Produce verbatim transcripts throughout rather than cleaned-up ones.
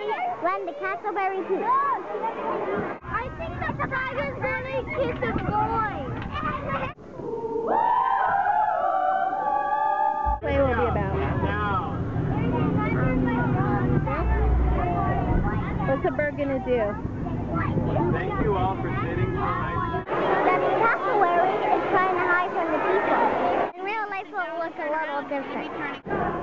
When the Castleberry Peak. I think the Tiger's gonna kiss a boy. Play will be about. What's the bird gonna do? Thank you all for sitting so nice. The cassowary is trying to hide from the people. In real life, it will look a little different.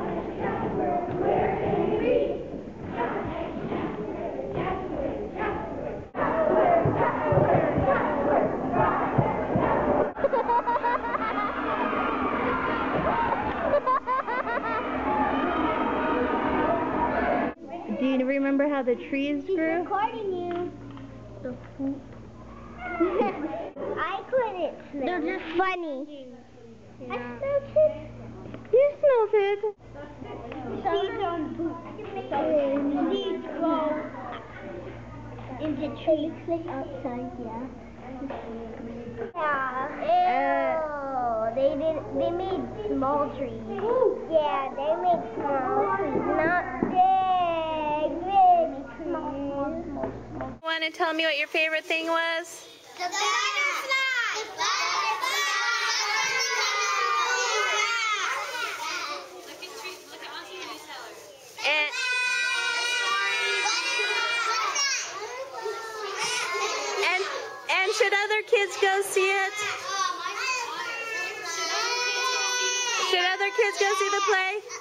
Do you remember how the trees She's grew? recording you. The poop. I couldn't smell. They're just funny. Yeah. I smelled it. You smelled it. Seeds on poop. Seeds go into trees. Like outside, yeah. Yeah. Ew. They did. They made small trees. Yeah, they made small trees, not big, big trees. Small, small, small, small. Want to tell me what your favorite thing was? The butterfly. The butterfly. Look at trees. Look at us. Can you tell her? And and and should other kids go see it? Should other kids go see the play?